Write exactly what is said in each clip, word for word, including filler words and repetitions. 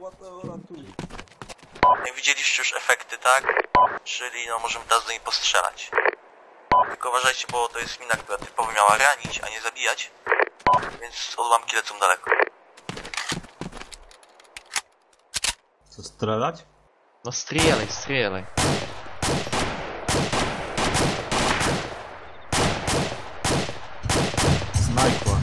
Mateo, ratuj. Jak widzieliście już efekty, tak? Czyli no możemy teraz do niej postrzelać. Tylko uważajcie, bo to jest mina, która typowo miała ranić, a nie zabijać. Więc odłamki lecą daleko. Co, strzelać? No strzelaj, strzelaj. Snajpa.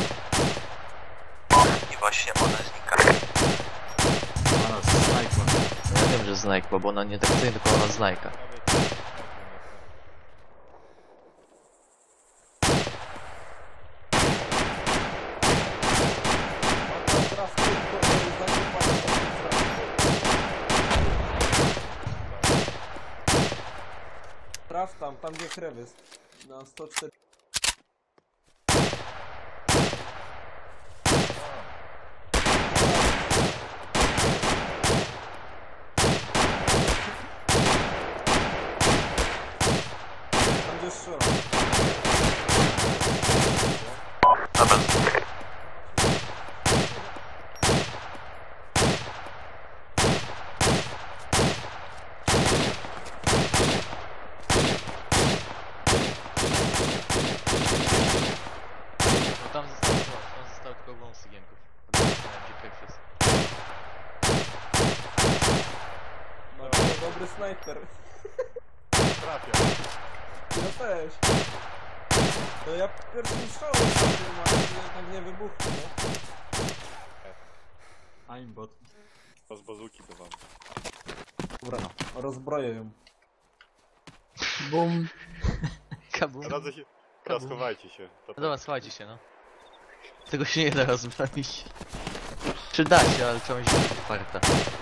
I właśnie ona znika. Zaraz, snajpa. Ja wiem, że znajka, bo ona nie traktuje, tylko ona znajka. Traf tam, tam gdzie krew jest. Na sto cztery. Tam gdzie strzelam. Dobra. No tam zostało, tam zostało tylko wąsy gienków. Gdzie krew jest. Mateo, dobry snajper. Trafia. Ja też. To ja pierwszym strzałem trafiłem, ale jednak nie wybuchł, nie? Aimbot. To z bazuki to wam. Dobra, rozbroję ją. Bum. Kabum. Teraz, się, teraz chowajcie się. To No dobra, słuchajcie się, no. Tego się nie da rozbronić. Czy da się, ale trzeba mieć farta.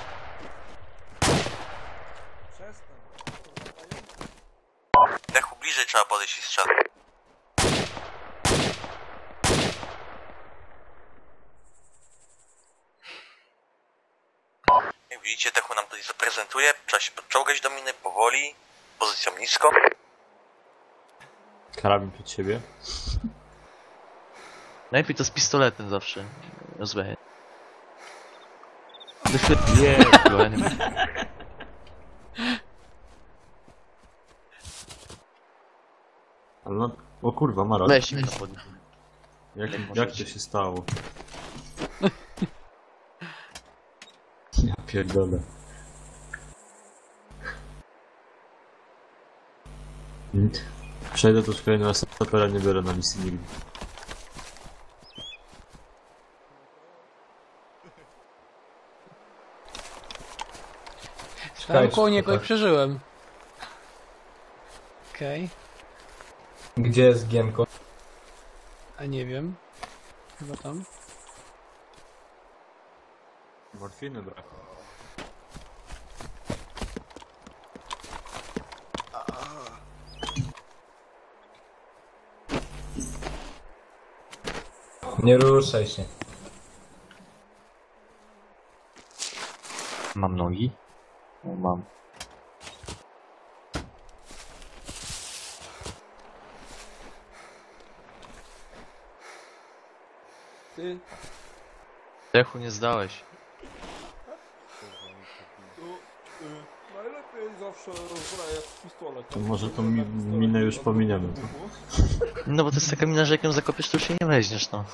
Przestań. Dechu bliżej trzeba podejść i strzelać. Jak widzicie, Dechu nam tutaj zaprezentuje. Trzeba się podczołgać do miny powoli. Pozycją nisko. Karabin przed siebie. Najlepiej to z pistoletem zawsze rozbraję. Nie. Ale no, o kurwa, Mara. Weź mi to podnieś. Jak, Jak jak możecie. to się stało? Ja pierdolę. Przejdę to szkolenie na sapera, nie biorę na misji nigdy. Stałem koło niego i przeżyłem. Okej, Gdzie jest Giemko? a nie wiem. Chyba tam. Morfiny brak. Nie ruszaj się. Mam nogi? O, mam. Ty, Dechu nie zdałeś. to y, najlepiej zawsze rozbrajać pistolet. To może tą mi minę już pominiemy. No bo to jest taka mina, że jak ją zakopiesz, to już się nie weźmiesz, no.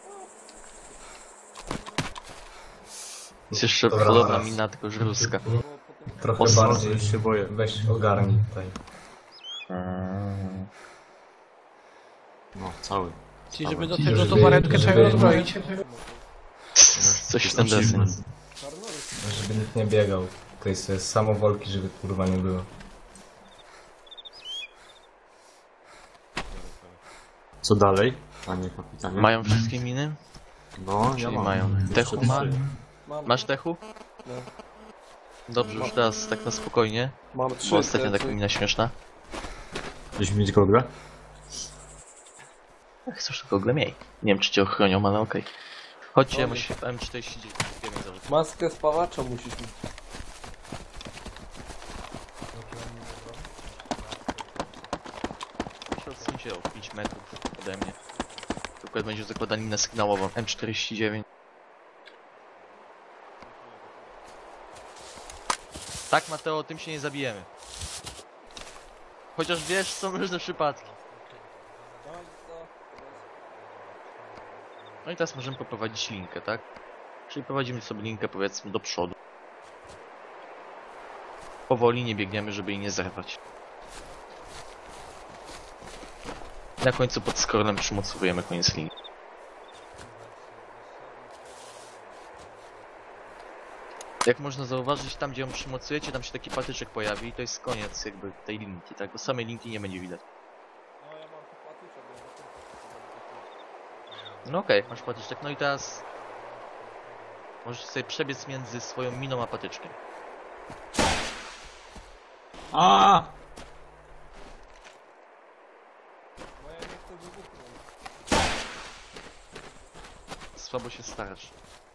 Jest jeszcze Dobra, podobna zaraz. mina, tylko że ruska. Trochę Mocno. bardziej Już się boję. weź ogarnij tutaj. No, cały. Czyli żeby do Żeby- tego towaretkę trzeba żeby- rozbroić. Coś w ten deseń. Żeby nikt nie biegał. To jest sobie samowolki, żeby kurwa nie było. Co dalej, panie kapitanie? Mają wszystkie miny? No, ja Czyli mam. mają. Jeszcze Dechu ma? trzy. Mam, Masz Dechu? No. Dobrze, już teraz tak na spokojnie. mam trzy Bo ostatnio plecy. taka mina śmieszna. Chcesz mieć gogle? Chcesz tylko gogle miej. Nie wiem czy cię ochronią, ale okej. Chodźcie, Dobra. musi M czterdzieści dziewięć założyć. Maskę spawacza musisz mieć. Się odsuńcie o pięć metrów ode mnie. Tylko będziesz zakładani na sygnałową M czterdzieści dziewięć. Tak, Mateo, tym się nie zabijemy. Chociaż wiesz, są różne przypadki. No i co? No i teraz możemy poprowadzić linkę, tak? Czyli prowadzimy sobie linkę, powiedzmy, do przodu. Powoli nie biegniemy, żeby jej nie zerwać. Na końcu pod scrollem przymocowujemy koniec linii. Jak można zauważyć, tam gdzie ją przymocujecie, tam się taki patyczek pojawi i to jest koniec jakby tej linki, tak? Bo samej linki nie będzie widać. No ja mam tu patyczek, bo No okej, okay, masz patyczek. No i teraz możesz sobie przebiec między swoją miną a patyczkiem. A! no ja nie chcę wybuchnąć. Słabo się starasz.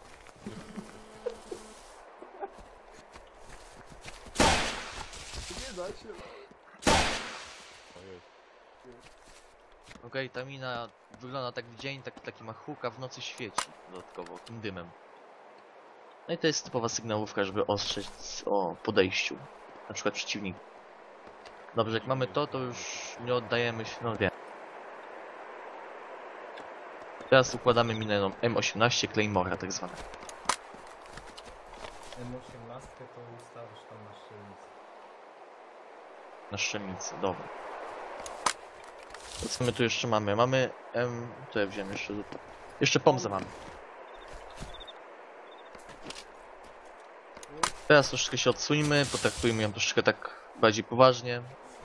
Nie da się. Ojej. Okej, okay, ta mina wygląda tak w dzień, tak, taki ma huk, a w nocy świeci dodatkowo tym dymem. No i to jest typowa sygnałówka, żeby ostrzec o podejściu, na przykład przeciwnik. Dobrze, jak mamy to, to już nie oddajemy się, no wiem. Teraz układamy minę no, M osiemnaście Claymora tak zwane. M osiemnaście to ustawisz tam na strzelnicy. Na strzelnicy, dobra. To co my tu jeszcze mamy? Mamy M... to ja wziąłem jeszcze... Jeszcze pomzę mamy. Teraz troszeczkę się odsuńmy, potraktujmy ją troszeczkę tak bardziej poważnie.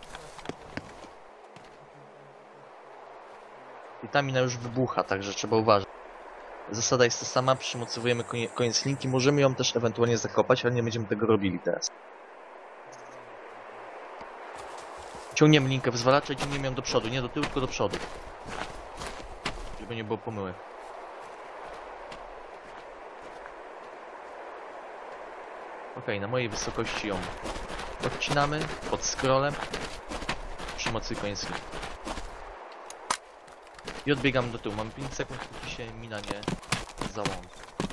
I ta mina już wybucha, także trzeba uważać. Zasada jest ta sama, przymocowujemy konie, koniec linki, możemy ją też ewentualnie zakopać, ale nie będziemy tego robili teraz. Ciągniemy linkę wyzwalacza i ciągniemy ją do przodu, nie do tyłu, tylko do przodu. Żeby nie było pomyłek. Ok, na mojej wysokości ją odcinamy, pod scrollem. Przymocuj koniec linki. I odbiegamy do tyłu. Mamy pięć sekund, póki się mina nie załączy.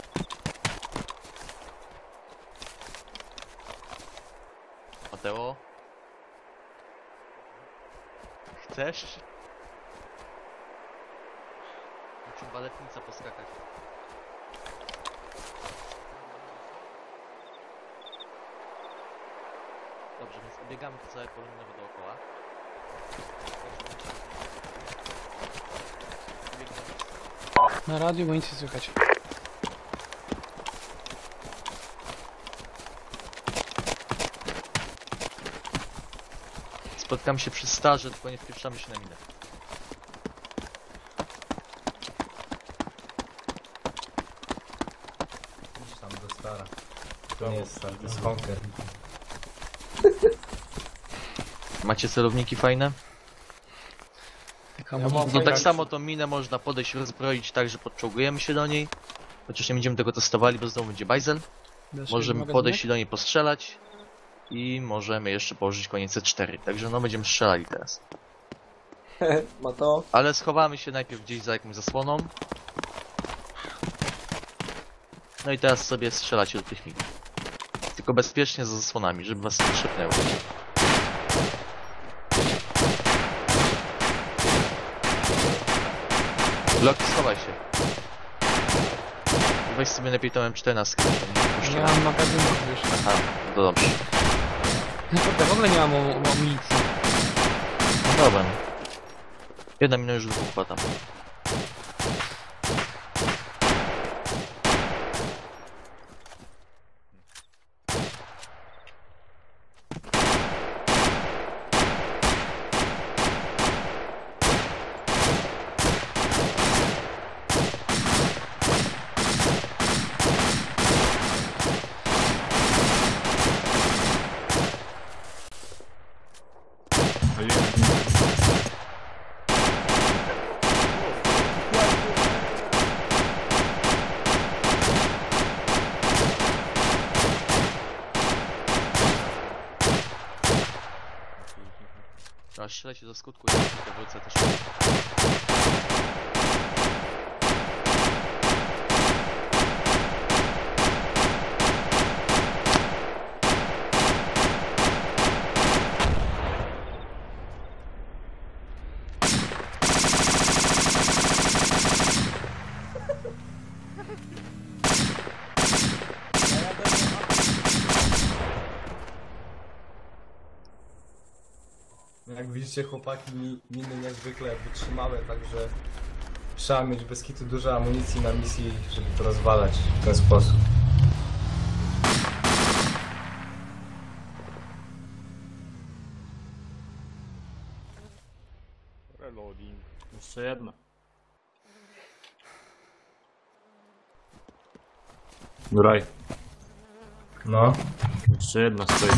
Mateo? Chcesz? Muszę baletnica poskakać. Dobrze, więc obiegamy to całe pole minowe dookoła. Na radiu, bo nic nie słychać. Spotkamy się przy starze, tylko nie wpieprzamy się na minę. Idź tam do stara. To nie jest star, to jest Honker. Macie celowniki fajne? Taka Ja mam- amunicja. No tak jak- samo tą minę można podejść, rozbroić tak, że podczołgujemy się do niej. Chociaż nie będziemy tego testowali, bo znowu będzie bajzel. Dasz Możemy jej podejść i magazynek? do niej postrzelać. I możemy jeszcze położyć koniec C cztery. Także no będziemy strzelali teraz. Mateo? Ale schowamy się najpierw gdzieś za jakąś zasłoną. No i teraz sobie strzelacie do tych min. Tylko bezpiecznie za zasłonami, żeby was nie trzepnęło. Loki, schowaj się. Weź sobie lepiej tą M czternastkę. Nie mam magazynów już. Aha, to dobrze. Naprawdę, w ogóle nie mam am- amunicji. No dobra. Jedna mina już wybuchła tam. Trzeba strzelać do skutku i tylko wrócę też. widzicie chłopaki, mi, miny niezwykle wytrzymałe, także trzeba mieć bez kitu dużo amunicji na misji, żeby to rozwalać w ten sposób. Reloading. Jeszcze jedna. Graj. No. Jeszcze jedna stoi.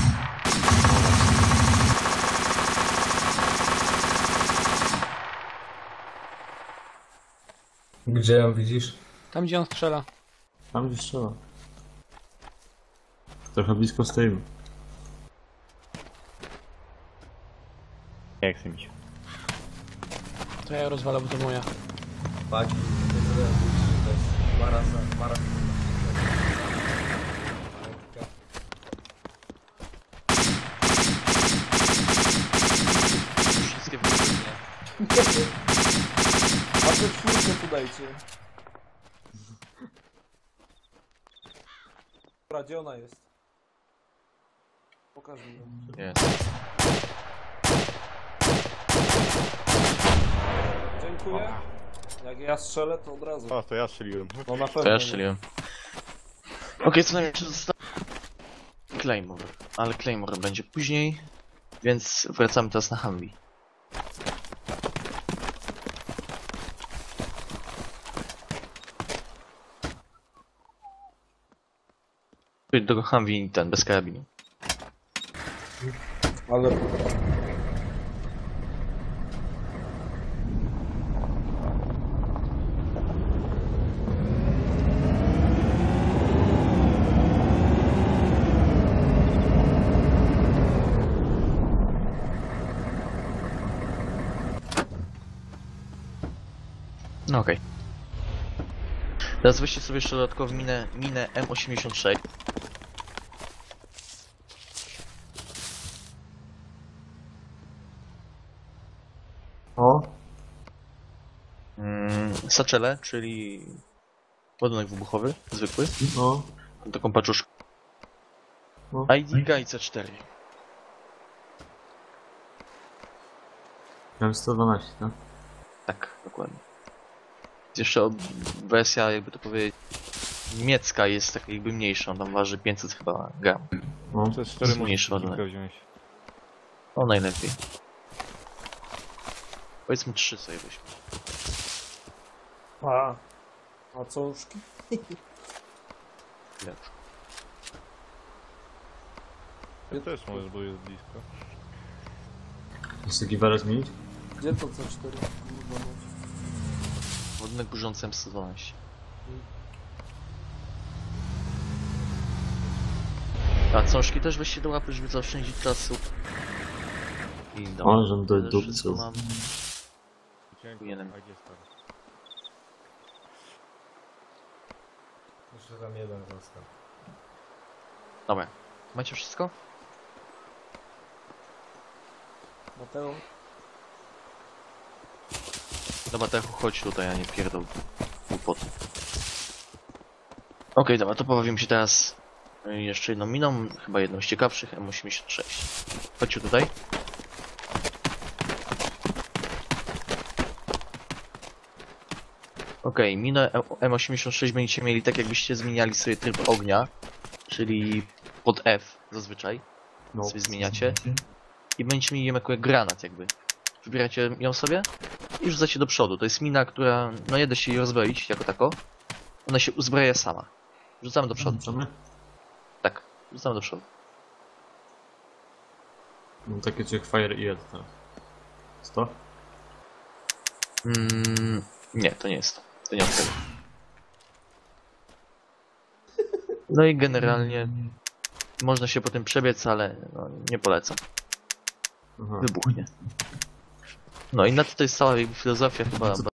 Gdzie ją widzisz? Tam gdzie on strzela. Tam gdzie strzela. Trochę blisko stoimy. Nie chcę mi się. To ja ją rozwalę, bo to moja. Chłopaki, nie tyle mówić, że to jest mara za mara. Wszystkie wybuchnie. A te czwórkę tu dajcie. Dobra, gdzie ona jest? Pokaż mi ją. Jest. Dziękuję. Jak ja strzelę, to od razu. A, to ja strzeliłem. No na pewno. To ja nie. strzeliłem. Okej, co najmniej jeszcze zostało... Claymore. Ale Claymore będzie później. Więc wracamy teraz na Humvee. Do Humvee ten, bez karabinu. Ale... No okej. Teraz weźcie sobie jeszcze dodatkowo minę, minę M osiemdziesiąt sześć. O! Mm, Saczele, czyli ładunek wybuchowy, zwykły, O! taką paczuszkę. No. I D G C cztery. Miałem sto dwanaście, tak? Tak, dokładnie. Jest jeszcze od- wersja, jakby to powiedzieć, niemiecka jest tak jakby mniejsza, on tam waży pięćset chyba gram. O! To jest cztery Mniejszy możesz ładunek. wziąć. O, najlepiej. Powiedzmy trzy sobie weźmy. A. A cążki? Lepsze. Ja też możesz, bo jest blisko. Chcesz taki warę zmienić? Gdzie to C cztery? Kurwa, no. Ładunek burzący M sto dwanaście. A cążki też weźcie do łapy, żeby zaoszczędzić czasu. I dobra. O, żem do Tyle dupcy. wszystko mam. Dziękuję. Powinienem. A gdzie stary? Jeszcze tam jeden został. Dobra. Macie wszystko? Mateo? Dobra, Techu, chodź tutaj, a nie pierdol głupoty. Okej, dobra, to pobawimy się teraz y, jeszcze jedną miną, chyba jedną z ciekawszych, M osiemdziesiąt sześć. Chodźcie tutaj. Okej, minę M osiemdziesiąt sześć będziecie mieli tak, jakbyście zmieniali sobie tryb ognia, czyli pod F zazwyczaj, No. sobie zmieniacie i będziecie mieli ją jako granat jakby. Wybieracie ją sobie i rzucacie do przodu. To jest mina, która, no nie da się jej rozbroić jako tako. Ona się uzbraja sama. Rzucamy do przodu. Rzucamy? Tak, rzucamy do przodu. Mam takie jak Fire i Ed teraz. sto? Mm, nie, to nie jest to. To nie od tego. No i generalnie można się potem przebiec, ale no, nie polecam. Aha. Wybuchnie. No i na to to jest cała jakby filozofia chyba